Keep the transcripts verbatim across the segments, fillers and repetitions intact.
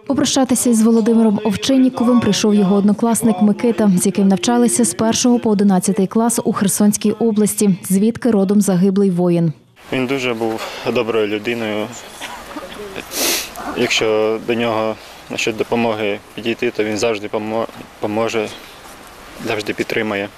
Попрощатися із Володимиром Овчинніковим прийшов його однокласник Микита, з яким навчалися з першого по одинадцятий клас у Херсонській області, звідки родом загиблий воїн. Він дуже був доброю людиною. Якщо до нього щодо допомоги підійти, то він завжди поможе, завжди підтримає.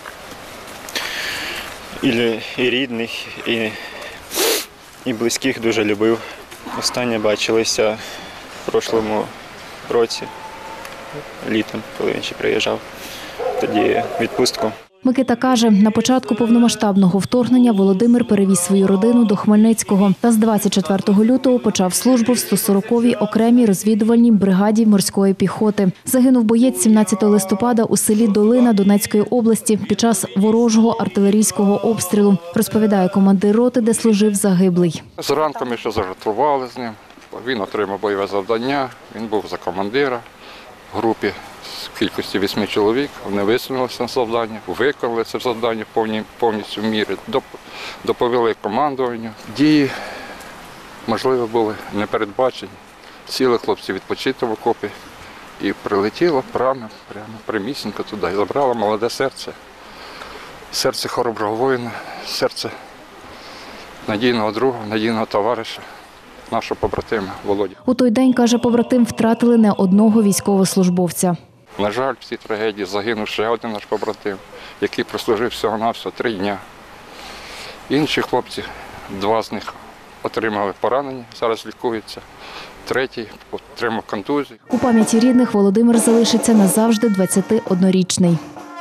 І, і рідних, і, і близьких дуже любив. Останнє бачилися в прошлому році, літом, коли він ще приїжджав, тоді відпустку. Микита каже, на початку повномасштабного вторгнення Володимир перевіз свою родину до Хмельницького та з двадцять четвертого лютого почав службу в сто сороковій окремій розвідувальній бригаді морської піхоти. Загинув боєць сімнадцятого листопада у селі Долина Донецької області під час ворожого артилерійського обстрілу, розповідає командир роти, де служив загиблий. Зранку ми ще зажартували з ним, він отримав бойове завдання, він був за командира в групі. В кількості восьми чоловік, вони висунулися на завдання, виконали це завдання повністю в мірі, доповіли командуванню. Дії, можливо, були непередбачені. Сіли хлопці відпочити в окопі і прилетіло прямо, прямо прямісінько туди. І забрало молоде серце, серце хороброго воїна, серце надійного друга, надійного товариша, нашого побратима Володю. У той день, каже побратим, втратили не одного військовослужбовця. На жаль, в цій трагедії загинув ще один наш побратим, який прослужив всього-навсього три дні. Інші хлопці, два з них отримали поранення, зараз лікуються. Третій отримав контузію. У пам'яті рідних Володимир залишиться назавжди двадцятиоднорічний.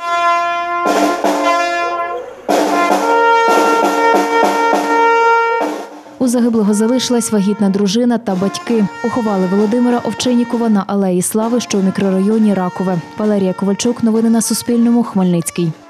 У загиблого залишилась вагітна дружина та батьки. Поховали Володимира Овчиннікова на Алеї Слави, що у мікрорайоні Ракове. Валерія Ковальчук. Новини на Суспільному. Хмельницький.